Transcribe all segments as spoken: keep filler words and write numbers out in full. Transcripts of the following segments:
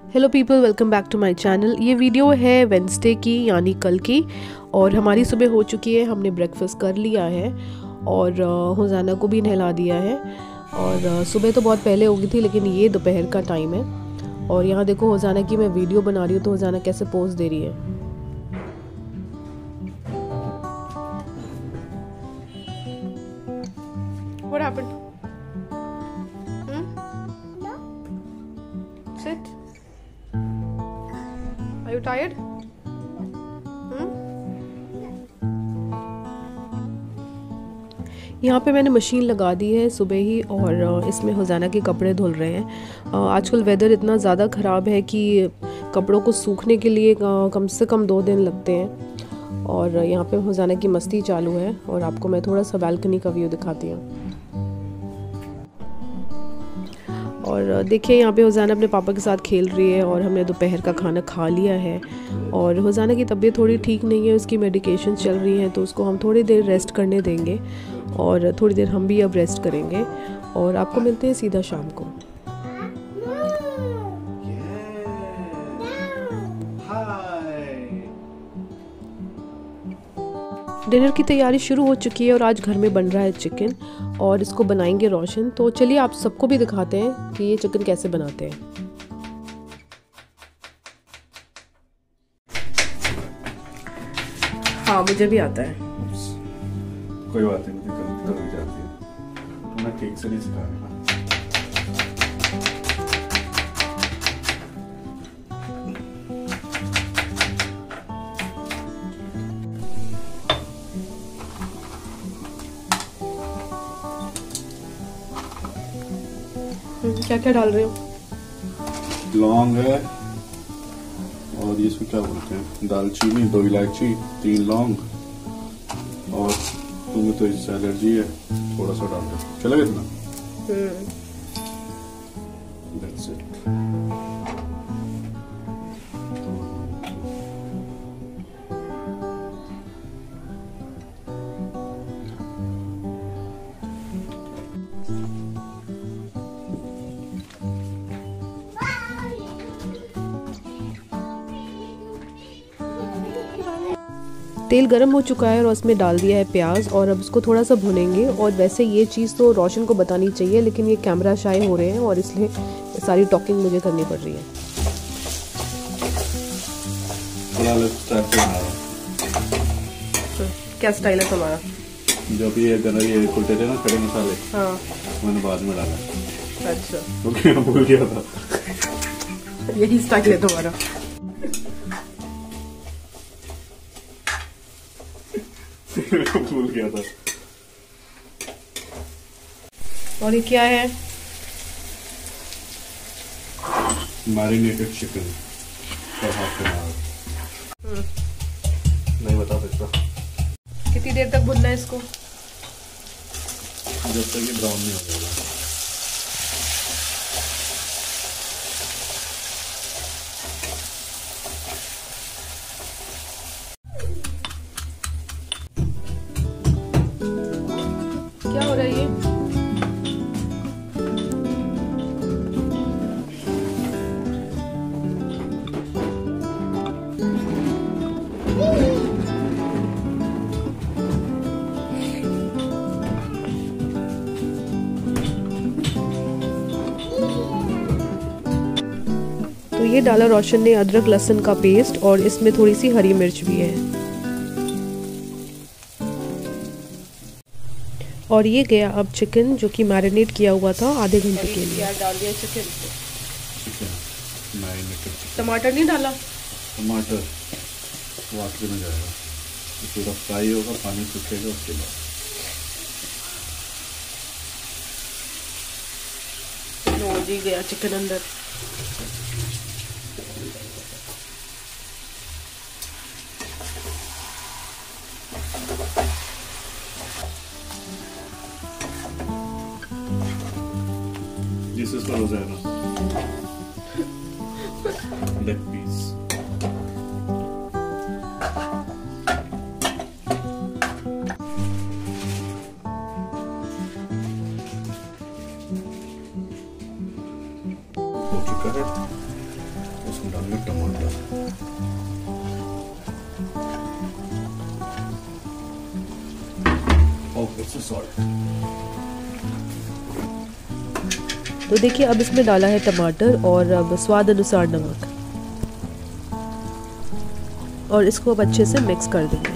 Hello people, welcome back to my channel. ये video है Wednesday की, यानी कल की। और हमारी सुबह हो चुकी है, हमने ब्रेकफास्ट कर लिया है और हुज़ैना को भी नहला दिया है। और सुबह तो बहुत पहले हो गई थी, लेकिन ये दोपहर का टाइम है। और यहाँ देखो हुज़ैना की मैं वीडियो बना रही हूँ तो हुज़ैना कैसे पोज दे रही है। What happened? Hmm? No. Sit. Are you tired? Hmm? यहाँ पे मैंने मशीन लगा दी है सुबह ही, और इसमें हुज़ैना के कपड़े धुल रहे हैं। आजकल वेदर इतना ज़्यादा ख़राब है कि कपड़ों को सूखने के लिए कम से कम दो दिन लगते हैं। और यहाँ पे हुज़ैना की मस्ती चालू है, और आपको मैं थोड़ा सा बालकनी का व्यू दिखाती हूँ। और देखिए यहाँ पे हुज़ैना अपने पापा के साथ खेल रही है, और हमने दोपहर का खाना खा लिया है। और हुज़ैना की तबीयत थोड़ी ठीक नहीं है, उसकी मेडिकेशन चल रही हैं, तो उसको हम थोड़ी देर रेस्ट करने देंगे और थोड़ी देर हम भी अब रेस्ट करेंगे। और आपको मिलते हैं सीधा शाम को। डिनर की तैयारी शुरू हो चुकी है और आज घर में बन रहा है चिकन, और इसको बनाएंगे रोशन। तो चलिए आप सबको भी दिखाते हैं कि ये चिकन कैसे बनाते हैं। हाँ, मुझे भी आता है। कोई बात नहीं, मुझे गलती तो हो जाती है, तो मैं ठीक से नहीं सिखा रहा। क्या क्या डाल रहे हो? लौंग है, और ये इसको क्या बोलते हैं, दालचीनी, दो इलायची, तीन लौंग, और तुम्हें तो इससे एलर्जी है, थोड़ा सा डाल दो, चलेगा इतना? That's it. तेल गरम हो चुका है और उसमें डाल दिया है प्याज, और अब इसको थोड़ा सा भुनेंगे। और वैसे ये चीज़ तो रोशन को बतानी चाहिए, लेकिन ये कैमरा शाय हो रहे हैं और इसलिए सारी टॉकिंग मुझे करनी पड़ रही है। क्या स्टाइल है तुम्हारा? जब ये ये कुलते थे ना खड़े मसाले, हाँ, मैंने बाद में डाला। अच्छा, क्योंकि मैं भूल गया था। यही स्टाइल है तुम्हारा। भूल गया था। और ये क्या है? Marinated chicken for half an hour. नहीं बता सकता। कितनी देर तक भुनना है इसको? जब तक ये ब्राउन नहीं हो जाएगा। क्या हो रहा है ये? तो ये डाला रोशन ने अदरक लहसुन का पेस्ट, और इसमें थोड़ी सी हरी मिर्च भी है। और ये गया अब चिकन, जो कि मैरिनेट किया हुआ था आधे घंटे के लिए। क्या डाल दिया चिकन पे? Chicken marinated. टमाटर नहीं डाला? टमाटर वाटर में जाएगा, पूरा फ्राई होगा, पानी सूखेगा, उसके बाद लो जी, गया चिकन अंदर। This is for Rosanna. Leg piece. हो चुका है। डालेंगे टमाटर। ओके से सॉल्ट। तो देखिए अब इसमें डाला है टमाटर और अब स्वाद अनुसार नमक, और इसको अब अच्छे से मिक्स कर देंगे।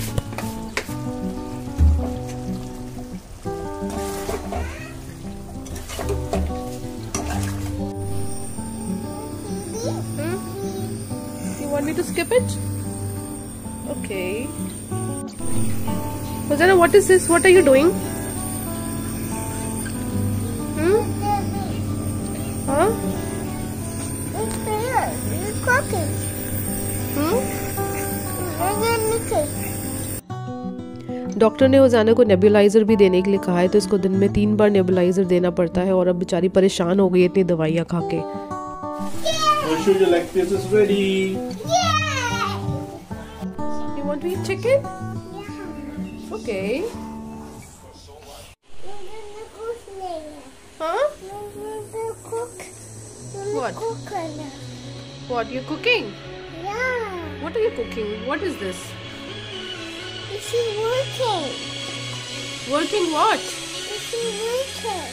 You want me to skip it? Okay. Hosanna, what is this? What are you doing? Hmm? Huh? It's there. You're cooking. Hmm? Doctor ने होजाना को नेबुलाइजर भी देने के लिए कहा है, तो इसको दिन में तीन बार नेबुलाइजर देना पड़ता है, और अब बेचारी परेशान हो गई इतनी दवाइयाँ खा के। Your leg piece is ready. Yeah. You want to eat chicken? Yeah. Okay. Huh? Cook. What? Cook What you're cooking? Yeah. What are you cooking? What is this? This is working. Working what? This is working.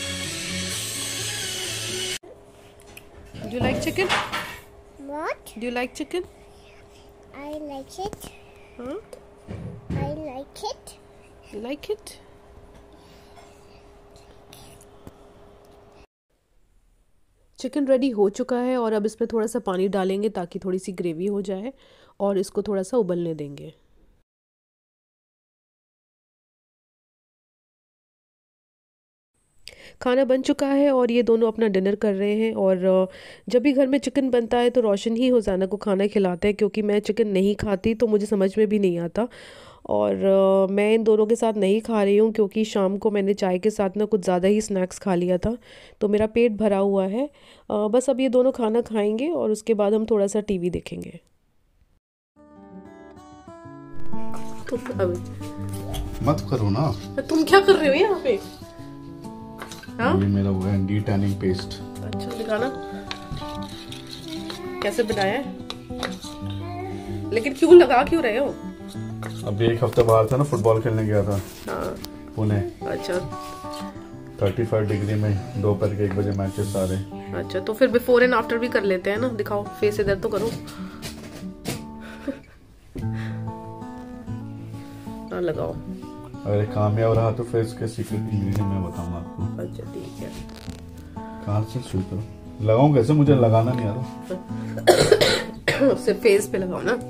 Do you like chicken? What? Do you like chicken? I like it. Huh? I like it. You like it? Chicken ready हो चुका है, और अब इसमें थोड़ा सा पानी डालेंगे ताकि थोड़ी सी ग्रेवी हो जाए, और इसको थोड़ा सा उबलने देंगे। खाना बन चुका है और ये दोनों अपना डिनर कर रहे हैं। और जब भी घर में चिकन बनता है तो रोशन ही होजाना को खाना खिलाता है, क्योंकि मैं चिकन नहीं खाती तो मुझे समझ में भी नहीं आता। और uh, मैं इन दोनों के साथ नहीं खा रही हूँ, क्योंकि शाम को मैंने चाय के साथ ना कुछ ज़्यादा ही स्नैक्स खा लिया था, तो मेरा पेट भरा हुआ है। uh, बस अब ये दोनों खाना खाएंगे और उसके बाद हम थोड़ा सा टीवी देखेंगे। तुम मत करो ना। तुम क्या कर रहे हो यहाँ पे? हाँ? ये मेरा वो है डी टैनिंग पेस्ट। अच्छा दिखाना कैसे बनाया है, लेकिन क्यों लगा क्यों रहे हो? अभी एक हफ्ता बाहर था ना, फुटबॉल खेलने गया था। हाँ। पुणे। अच्छा। पैंतीस डिग्री में दोपहर के एक बजे मैचेस सारे। अच्छा, तो फिर बिफोर एंड आफ्टर भी कर लेते हैं ना, दिखाओ फेस इधर तो करो। हाँ लगाओ। अगर कामयाब रहा तो फिर इसके सीक्रेट इंग्रेडिएंट मैं बताऊंगा आपको। अच्छा ठीक है। कहाँ से शुरू करूँ, लगाऊं कैसे, मुझे लगाना नहीं आ रहा। सिर्फ फेस पे लगाओ ना।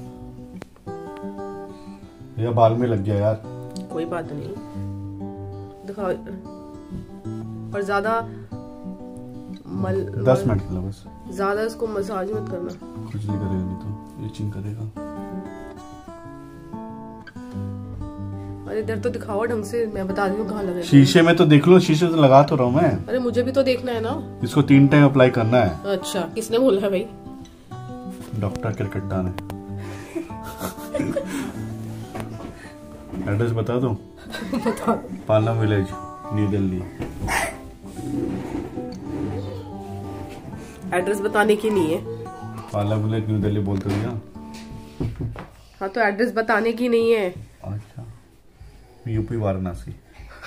ये बाल में लग गया यार। कोई बात नहीं, दिखाओ। और ज्यादा मल दस मिनट के लिए बस, ज्यादा इसको मसाज मत करना। कुछ नहीं करेगा, नहीं तो इचिंग करेगा। अरे इधर तो दिखाओ ढंग से, मैं बता रही हूँ कहाँ लगे। शीशे में तो देख लो, शीशे से लगा तो रहा हूँ मैं। अरे मुझे भी तो देखना है ना। इसको तीन टाइम अप्लाई करना है। अच्छा, किसने बोला है भाई? डॉक्टर क्रिकेटा ने। एड्रेस बता दो। बता दो। पालना विलेज, न्यू दिल्ली। एड्रेस बताने की नहीं है। पालना विलेज न्यू दिल्ली बोलते थे ना। हाँ तो एड्रेस बताने की नहीं है। अच्छा, यूपी वाराणसी।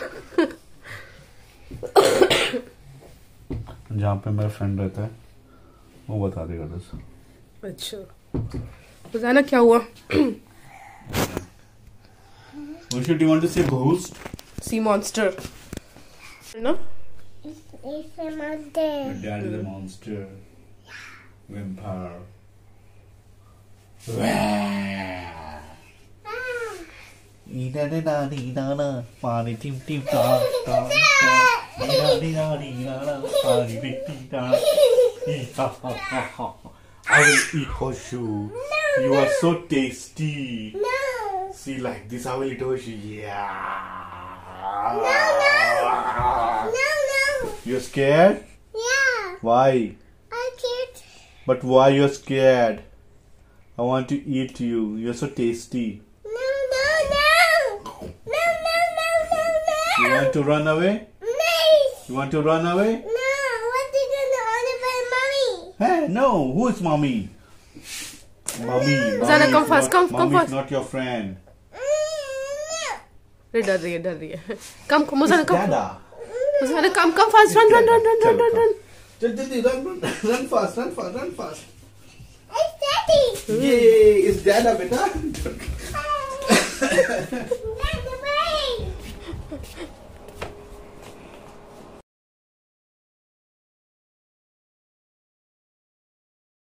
जहाँ पे मेरा फ्रेंड रहता है वो बता देगा एड्रेस। अच्छा, तो जाना क्या हुआ? What do you want to say, ghost? Sea monster. No? It's a monster. Your dad is a monster. Vampire. Ina na na na na, pani tim tim ta ta ta. Ina na na na na, pani tim tim ta. Ha ha ha ha. I will eat horseshoe. You are so tasty. No. See, like this, I will eat horseshoe. Yeah. No, no. No, no. You're scared? Yeah. Why? I can't. But why you're scared? I want to eat you. You're so tasty. No, no, no. No, no, no, no, no. You want to run away? Nice. You want to run away? No, what are you gonna order by mommy? Hey, no. Who is mommy? Mommy. Hosanna, come fast, come, come Mommy fast. is not your friend. अरे डर रही है डर रही है कम कम Hosanna It's come Dada. Hosanna come come fast run run run run run run run चल जल्दी run run run fast run fast run fast. It's Daddy. Yay! It's Dada, beta.